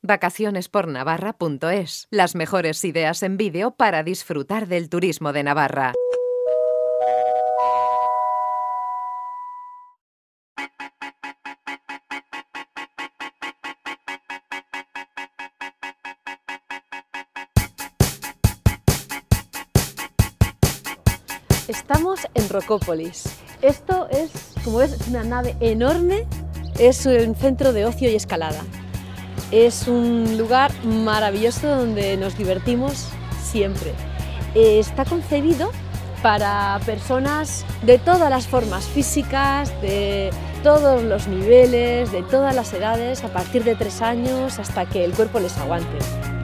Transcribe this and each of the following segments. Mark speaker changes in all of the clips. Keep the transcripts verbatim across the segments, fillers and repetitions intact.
Speaker 1: vacaciones por navarra punto es. Las mejores ideas en vídeo para disfrutar del turismo de Navarra.
Speaker 2: Estamos en Rocópolis. Esto es, como ves, una nave enorme. Es un centro de ocio y escalada. Es un lugar maravilloso donde nos divertimos siempre. Está concebido para personas de todas las formas físicas, de todos los niveles, de todas las edades, a partir de tres años hasta que el cuerpo les aguante.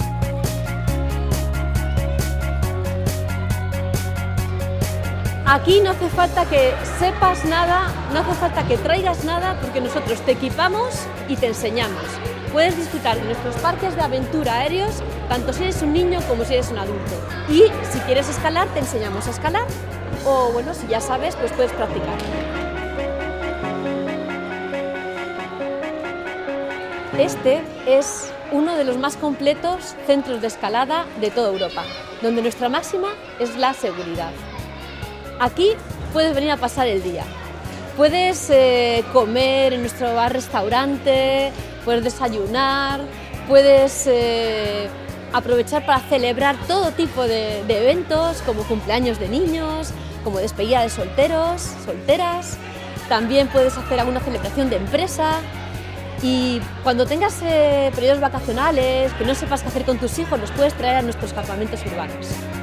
Speaker 2: Aquí no hace falta que sepas nada, no hace falta que traigas nada, porque nosotros te equipamos y te enseñamos. Puedes disfrutar de nuestros parques de aventura aéreos, tanto si eres un niño como si eres un adulto. Y si quieres escalar, te enseñamos a escalar, o bueno, si ya sabes, pues puedes practicar. Este es uno de los más completos centros de escalada de toda Europa, donde nuestra máxima es la seguridad. Aquí puedes venir a pasar el día, puedes eh, comer en nuestro bar-restaurante, puedes desayunar, puedes eh, aprovechar para celebrar todo tipo de, de eventos, como cumpleaños de niños, como despedida de solteros, solteras. También puedes hacer alguna celebración de empresa. Y cuando tengas eh, periodos vacacionales, que no sepas qué hacer con tus hijos, los puedes traer a nuestros campamentos urbanos.